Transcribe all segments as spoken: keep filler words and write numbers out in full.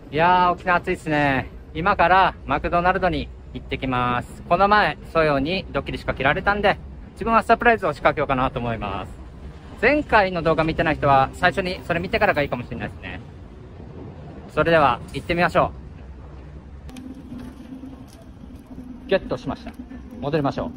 いやー、沖縄暑いっすね。今からマクドナルドに行ってきます。この前、ソヨにドッキリ仕掛けられたんで、自分はサプライズを仕掛けようかなと思います。前回の動画見てない人は、最初にそれ見てからがいいかもしれないですね。それでは、行ってみましょう。ゲットしました。戻りましょう。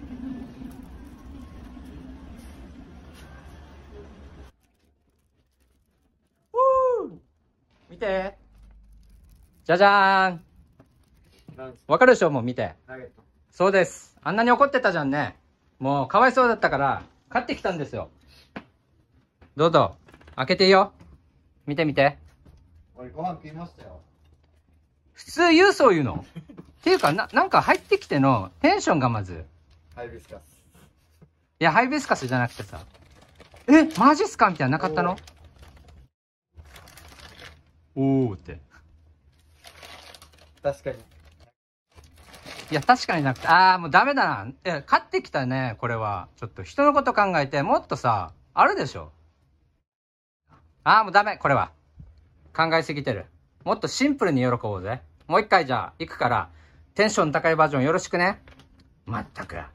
見て。じゃじゃーん。わかるでしょ、もう見て。そうです。あんなに怒ってたじゃんね。もうかわいそうだったから、買ってきたんですよ。どうぞ。開けていいよ。見て見て。 俺ご飯食いましたよ。 普通言うそう言うのっていうか、な、なんか入ってきてのテンションがまず。 ハイビスカス。 いや、ハイビスカスじゃなくてさ。え、マジっすかみたいななかったの？おーって。 確かに。 いや、確かになくて、あー、もうダメだな。いや、買ってきたね、これは。ちょっと人のこと考えて、もっとさ、あるでしょ。あー、もうダメ、これは。考えすぎてる。もっとシンプルに喜ぼうぜ。もう一回じゃあ、行くから、テンション高いバージョンよろしくね。まったく。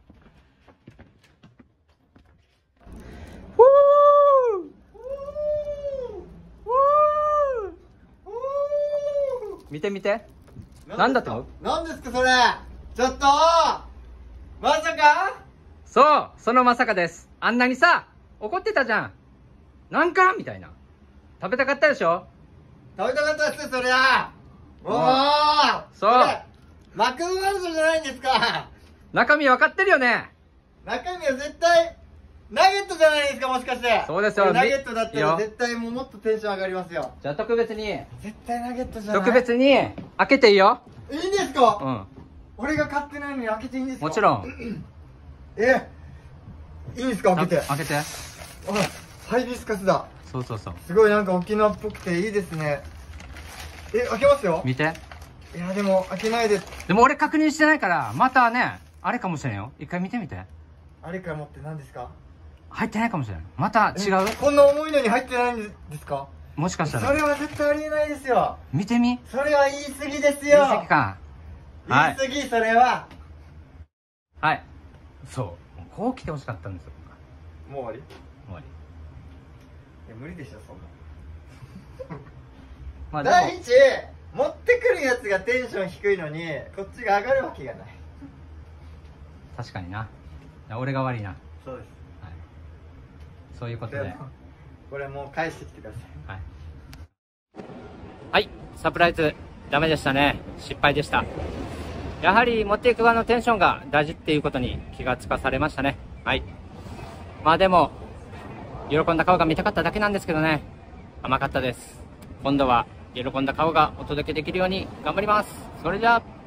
見て見て。なんだと思う？ なんですかそれ。ちょっとまさか。 そう、そのまさかです。あんなにさ、怒ってたじゃん。なんかみたいな。食べたかったでしょ？ 食べたかったですそりゃ。おお。 そう。 マクドナルドじゃないんですか。 中身分かってるよね。 中身は絶対ナゲットじゃないですか、もしかして。 そうですよ。 ナゲットだったら絶対もうもっとテンション上がりますよ。 じゃあ特別に。 絶対ナゲットじゃない。 特別に開けていいよ。 いいんですか？ うん。 俺が買ってないのに開けていいんですか？ もちろん。 え、いいんですか？開けて。 開けて。 あ、ハイビスカスだ。 そうそうそう。 すごいなんか沖縄っぽくていいですね。え、開けますよ。 見て。 いやでも開けないで。 でも俺確認してないから、またね、あれかもしれんよ。一回見てみて。 あれから持って何ですか？ 入ってないかもしれん。また違う？ こんな重いのに入ってないんですか？ もしかしたら。 それは絶対ありえないですよ。 見てみ。 それは言い過ぎですよ。 言い過ぎか。 言い過ぎ、それは。 はい。そう。こう来てほしかったんですよ。 もう終わり？ 終わり。 いや無理でしょそんな。 まあでも第一、持ってくるやつがテンション低いのにこっちが上がるわけがない。 確かにな。俺が悪いな。 そうです。 はい。そういうことで。 これもう返してきてください。 はい。はい。サプライズダメでしたね。失敗でした。やはり持っていく側のテンションが大事っていうことに気がつかされましたね。はい。まあでも、喜んだ顔が見たかっただけなんですけどね。甘かったです。今度は喜んだ顔がお届けできるように頑張ります。それじゃあ。